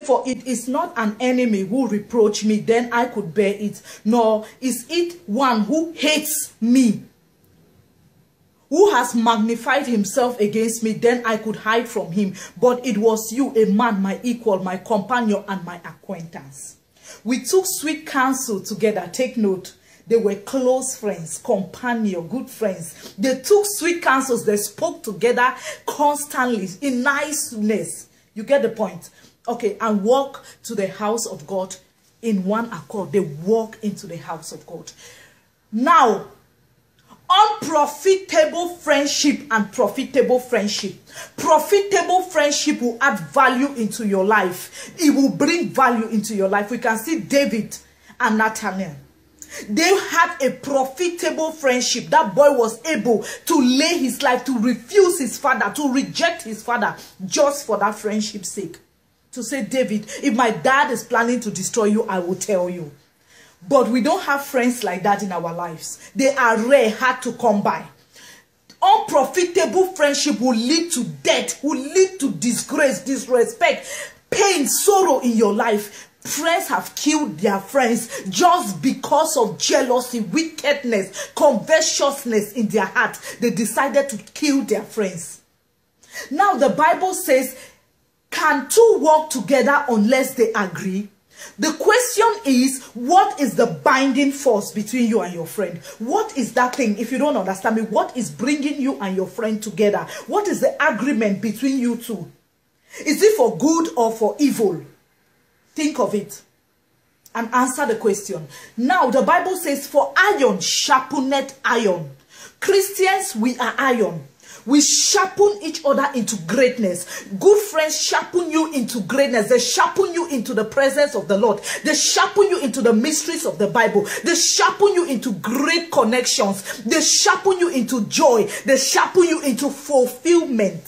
For it is not an enemy who reproach me, then I could bear it, nor is it one who hates me, who has magnified himself against me, then I could hide from him. But it was you, a man, my equal, my companion, and my acquaintance. We took sweet counsel together. Take note. They were close friends, companion, good friends. They took sweet counsels. They spoke together constantly in niceness. You get the point? Okay, and walk to the house of God in one accord. They walk into the house of God. Now, unprofitable friendship and profitable friendship. Profitable friendship will add value into your life. It will bring value into your life. We can see David and Nathaniel. They had a profitable friendship. That boy was able to lay his life, to refuse his father, to reject his father, just for that friendship's sake. To say, David, if my dad is planning to destroy you, I will tell you. But we don't have friends like that in our lives. They are rare, hard to come by. Unprofitable friendship will lead to death, will lead to disgrace, disrespect, pain, sorrow in your life. Friends have killed their friends just because of jealousy, wickedness, covetousness in their heart. They decided to kill their friends. Now the Bible says, can two walk together unless they agree? The question is, what is the binding force between you and your friend? What is that thing? If you don't understand me, what is bringing you and your friend together? What is the agreement between you two? Is it for good or for evil? Think of it and answer the question. Now, the Bible says, for iron sharpeneth iron. Christians, we are iron. We sharpen each other into greatness. Good friends sharpen you into greatness. They sharpen you into the presence of the Lord. They sharpen you into the mysteries of the Bible. They sharpen you into great connections. They sharpen you into joy. They sharpen you into fulfillment.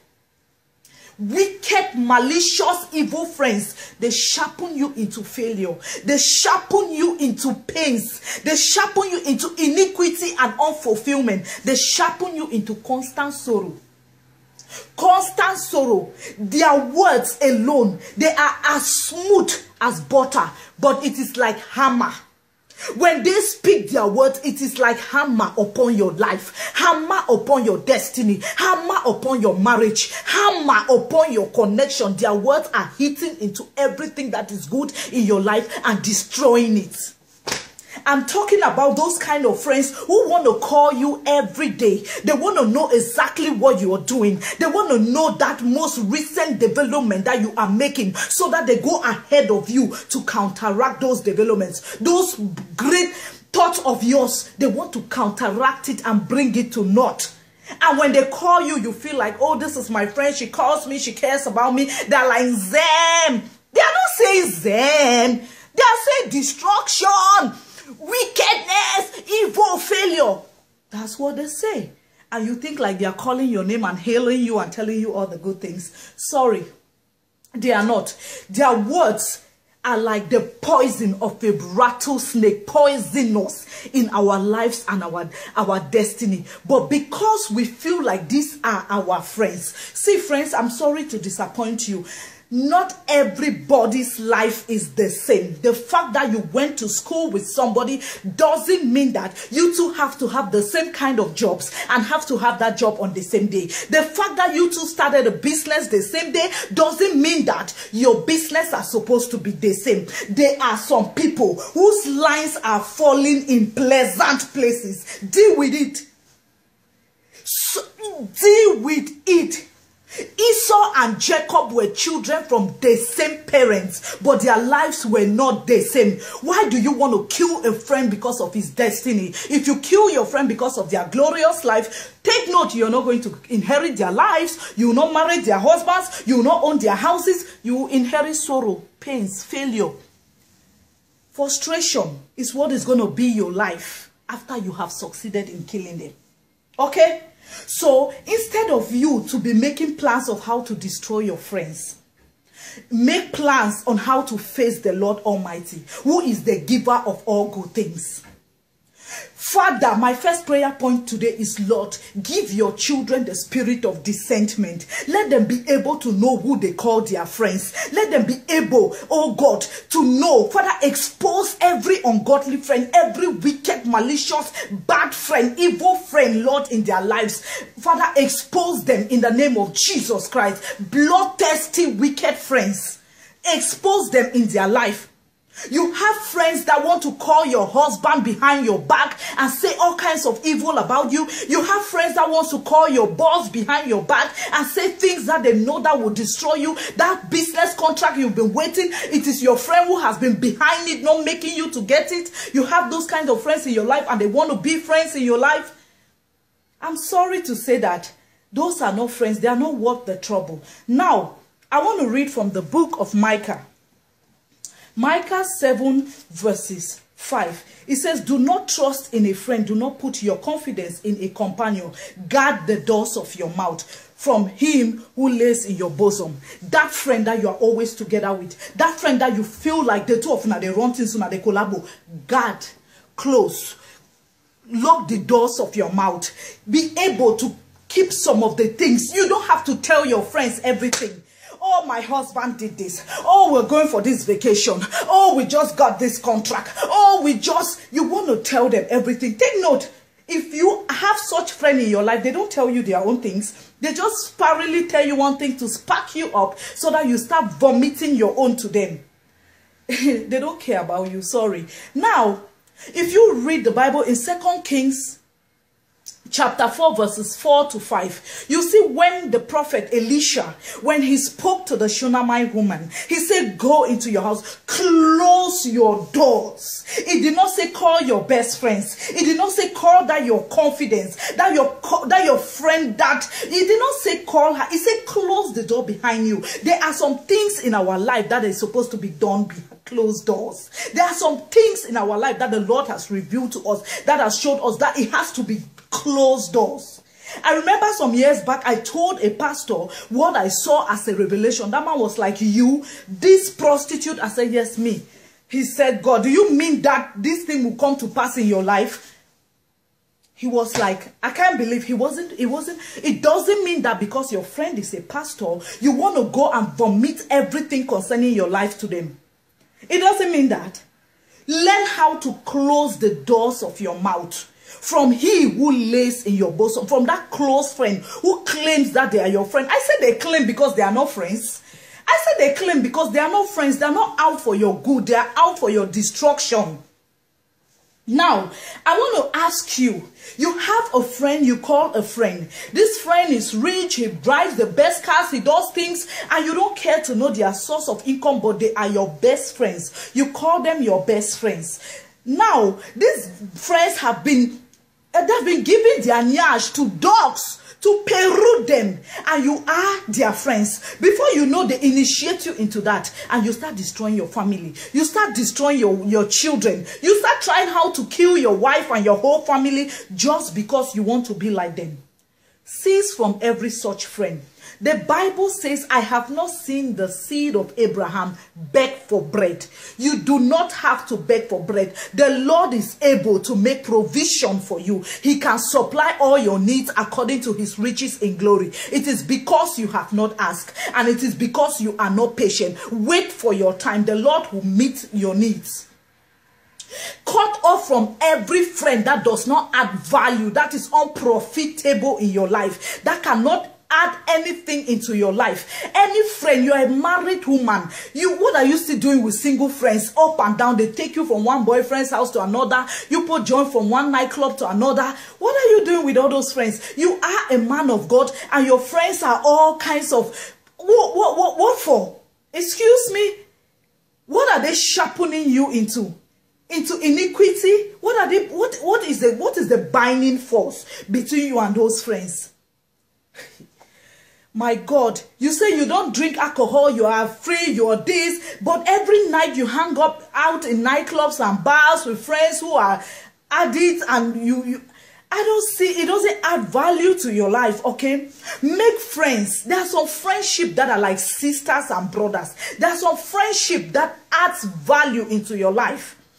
Wicked, malicious, evil friends, they sharpen you into failure. They sharpen you into pains. They sharpen you into iniquity and unfulfillment. They sharpen you into constant sorrow. Constant sorrow. Their words alone, they are as smooth as butter, but it is like hammer. When they speak their words, it is like hammer upon your life, hammer upon your destiny, hammer upon your marriage, hammer upon your connection. Their words are hitting into everything that is good in your life and destroying it. I'm talking about those kind of friends who want to call you every day. They want to know exactly what you are doing. They want to know that most recent development that you are making, so that they go ahead of you to counteract those developments. Those great thoughts of yours, they want to counteract it and bring it to naught. And when they call you, you feel like, oh, this is my friend. She calls me. She cares about me. They're like, them. They are not saying them. They are saying destruction, wickedness, evil, failure. That's what they say. And you think like they are calling your name and hailing you and telling you all the good things. Sorry, they are not. Their words are like the poison of a rattlesnake, poisonous in our lives and our destiny. But because we feel like these are our friends. See, friends, I'm sorry to disappoint you. Not everybody's life is the same. The fact that you went to school with somebody doesn't mean that you two have to have the same kind of jobs and have to have that job on the same day. The fact that you two started a business the same day doesn't mean that your business are supposed to be the same. There are some people whose lines are falling in pleasant places. Deal with it. Deal with it. Esau and Jacob were children from the same parents, but their lives were not the same. Why do you want to kill a friend because of his destiny? If you kill your friend because of their glorious life, take note, you're not going to inherit their lives. You will not marry their husbands. You will not own their houses. You will inherit sorrow, pains, failure. Frustration is what is going to be your life after you have succeeded in killing them. Okay? So instead of you to be making plans of how to destroy your friends, make plans on how to face the Lord Almighty, who is the giver of all good things. Father, my first prayer point today is, Lord, give your children the spirit of discernment. Let them be able to know who they call their friends. Let them be able, oh God, to know. Father, expose every ungodly friend, every wicked, malicious, bad friend, evil friend, Lord, in their lives. Father, expose them in the name of Jesus Christ. Bloodthirsty, wicked friends. Expose them in their life. You have friends that want to call your husband behind your back and say all kinds of evil about you. You have friends that want to call your boss behind your back and say things that they know that will destroy you. That business contract you've been waiting, it is your friend who has been behind it, not making you to get it. You have those kinds of friends in your life and they want to be friends in your life. I'm sorry to say that those are not friends. They are not worth the trouble. Now, I want to read from the book of Micah. Micah 7 verses 5. It says, do not trust in a friend. Do not put your confidence in a companion. Guard the doors of your mouth from him who lays in your bosom. That friend that you are always together with. That friend that you feel like the two of them, they run things, they collabo. Guard, close. Lock the doors of your mouth. Be able to keep some of the things. You don't have to tell your friends everything. Oh, my husband did this. Oh, we're going for this vacation. Oh, we just got this contract. Oh, you want to tell them everything. Take note, if you have such friends in your life, they don't tell you their own things. They just sparingly tell you one thing to spark you up so that you start vomiting your own to them. They don't care about you, sorry. Now, if you read the Bible in 2 Kings chapter 4 verses 4 to 5, you see when the prophet Elisha, when he spoke to the Shunammite woman, he said, go into your house, close your doors. It did not say call your best friends. It did not say call that your confidence, that your friend, that it did not say call her. It said close the door behind you. There are some things in our life that is supposed to be done behind closed doors. There are some things in our life that the Lord has revealed to us, that has showed us that it has to be closed doors. I remember some years back, I told a pastor what I saw as a revelation. That man was like, you, this prostitute? I said, yes, me. He said, God, do you mean that this thing will come to pass in your life? He was like, I can't believe it doesn't mean that because your friend is a pastor, you want to go and vomit everything concerning your life to them. It doesn't mean that. Learn how to close the doors of your mouth from he who lays in your bosom, from that close friend who claims that they are your friend. I said they claim because they are not friends. I said they claim because they are not friends. They are not out for your good. They are out for your destruction. Now, I want to ask you, you have a friend you call a friend. This friend is rich, he drives the best cars, he does things, and you don't care to know their source of income, but they are your best friends. You call them your best friends. Now, these friends have been giving their nyash to dogs to peruse them, and you are their friends. Before you know, they initiate you into that, and you start destroying your family. You start destroying your children. You start trying how to kill your wife and your whole family just because you want to be like them. Cease from every such friend. The Bible says, I have not seen the seed of Abraham beg for bread. You do not have to beg for bread. The Lord is able to make provision for you. He can supply all your needs according to his riches in glory. It is because you have not asked, and it is because you are not patient. Wait for your time. The Lord will meet your needs. Cut off from every friend that does not add value, that is unprofitable in your life, that cannot add anything into your life. Any friend, you are a married woman, what are you still doing with single friends? Up and down, they take you from one boyfriend's house to another. You put join from one nightclub to another. What are you doing with all those friends? You are a man of God, and your friends are all kinds of what for? Excuse me. What are they sharpening you into iniquity? What are they? What is the binding force between you and those friends? My God, you say you don't drink alcohol, you are free, you are this, but every night you hang up out in nightclubs and bars with friends who are addicts, and I don't see, it doesn't add value to your life, okay? Make friends. There are some friendship that are like sisters and brothers. There are some friendship that adds value into your life.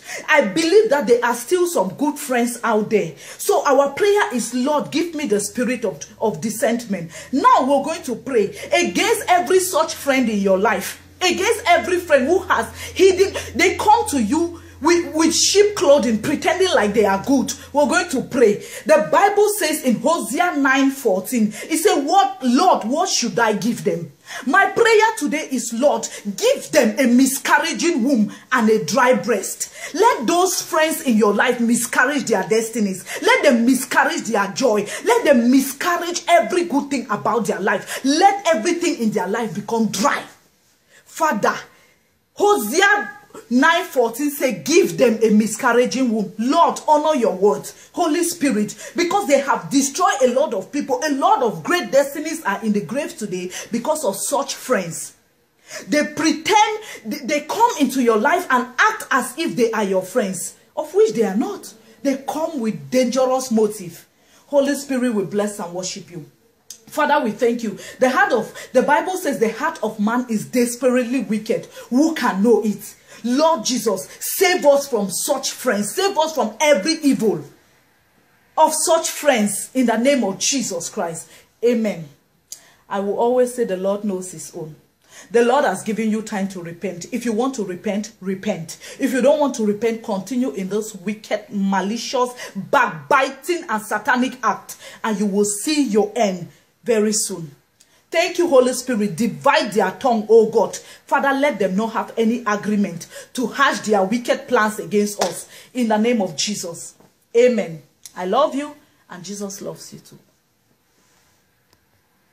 I believe that there are still some good friends out there. So our prayer is, Lord, give me the spirit of discernment. Now we're going to pray against every such friend in your life. Against every friend who has hidden. They come to you with sheep clothing, pretending like they are good. We're going to pray. The Bible says in Hosea 9:14, it says, Lord, what should I give them? My prayer today is, Lord, give them a miscarriaging womb and a dry breast. Let those friends in your life miscarriage their destinies. Let them miscarriage their joy. Let them miscarriage every good thing about their life. Let everything in their life become dry. Father, Hosea 9:14 say, give them a miscarriaging womb. Lord, honor your words. Holy Spirit, because they have destroyed a lot of people. A lot of great destinies are in the grave today because of such friends. They pretend, they come into your life and act as if they are your friends, of which they are not. They come with dangerous motive. Holy Spirit, we bless and worship you. Father, we thank you. The Bible says the heart of man is desperately wicked. Who can know it? Lord Jesus, save us from such friends. Save us from every evil of such friends in the name of Jesus Christ. Amen. I will always say the Lord knows his own. The Lord has given you time to repent. If you want to repent, repent. If you don't want to repent, continue in this wicked, malicious, backbiting and satanic act, and you will see your end very soon. Thank you, Holy Spirit. Divide their tongue, oh God. Father, let them not have any agreement to hatch their wicked plans against us. In the name of Jesus. Amen. I love you, and Jesus loves you too.